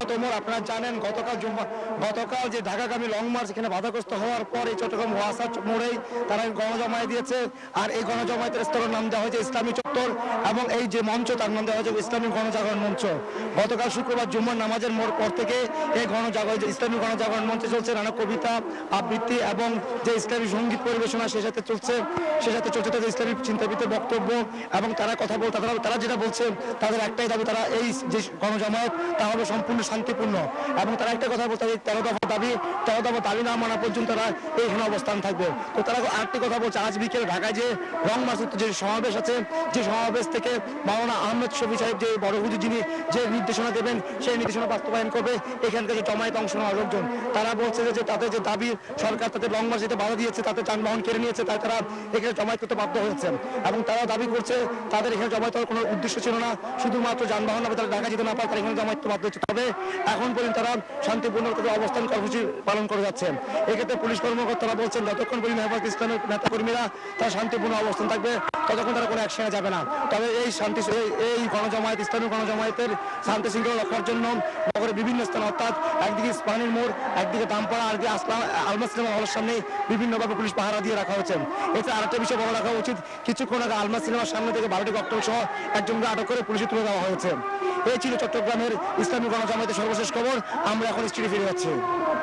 তোমর আপনারা জানেন গতকাল যে ঢাকাগামী লং মার্চ এখানে বাধাগ্রস্ত হওয়ার পর এই চট্টগ্রাম ওয়াসা মোড়েই তারা গণজমায়েত দিয়েছে। আর এই গণজমায়েতের স্তরের নাম দেওয়া হয়েছে ইসলামী চত্বর এবং এই যে মঞ্চ তার নাম দেওয়া হয়েছে ইসলামী গণজাগরণ মঞ্চ। গতকাল শুক্রবার জুম্মার নামাজের মোড় পর থেকে এই ইসলামী গণজাগরণ মঞ্চে চলছে নানা কবিতা আবৃত্তি এবং যে ইসলামী সঙ্গীত পরিবেশনা সে সাথে চলছে তাদের ইসলামী চিন্তাবিদের বক্তব্য এবং তারা কথা বলতে তারা যেটা বলছে তাদের একটাই দাবি, তারা এই যে গণজমায়েত তা হবে সম্পূর্ণ শান্তিপূর্ণ এবং তারা একটা কথা বলতে 13 দফা দাবি না মানা পর্যন্ত তারা এইখানে অবস্থান থাকবে। তো তারা আরেকটি কথা বলছে, আজ বিকেলে ঢাকায় যে রং মার্চ যে সমাবেশ আছে, যে সমাবেশ থেকে মাওলানা আহমেদ শফি সাহেব যে বড় হুজুর যিনি যে নির্দেশনা দেবেন সেই নির্দেশনা বাস্তবায়ন করবে এখানকার যে জমায়েত অংশ নেওয়া লোকজন। তারা বলছে যে তাদের যে দাবি সরকার তাদের লং মার্চ যেতে বাধা দিয়েছে, তাদের যানবাহন কেড়ে নিয়েছে, তাই তারা এখানে জমায়েত করতে বাধ্য হয়েছে এবং তারা দাবি করছে তাদের এখানে জমায়েত হওয়ার কোনো উদ্দেশ্য ছিল না, শুধুমাত্র যানবাহন না তারা ঢাকা যেতে না পারে তারা এখানে জমায়েত বাধ্য হচ্ছে। তবে এখন পর্যন্ত তারা শান্তিপূর্ণ তাদের অবস্থান কর্মসূচি পালন করে যাচ্ছে। এক্ষেত্রে পুলিশ কর্মকর্তারা বলছেন যতক্ষণ পর্যন্ত হেফাজত ইসলামের নেতাকর্মীরা তারা শান্তিপূর্ণ অবস্থান থাকবে ততক্ষণ তারা কোনো অ্যাকশনে যাবে না। তবে এই গণজমায়েত ইসলামী গণজমায়েতের শান্তি শৃঙ্খলা রক্ষার জন্য নগরের বিভিন্ন স্থানে অর্থাৎ একদিকে ইস্পাহানির মোড়, একদিকে দামপাড়া, আরেকদিকে আলমা সিনেমা হলের সামনে বিভিন্নভাবে পুলিশ পাহারা দিয়ে রাখা হয়েছে। এতে আরেকটা বিষয় বলা রাখা উচিত, কিছুক্ষণ আগে আলমা সিনেমার সামনে থেকে 12টি ককটেল সহ একজনকে আটক করে পুলিশে তুলে দেওয়া হয়েছে। এই ছিল চট্টগ্রামের ইসলামী গণজমায়েতের সর্বশেষ খবর। আমরা এখন স্টুডিও ফিরে যাচ্ছি।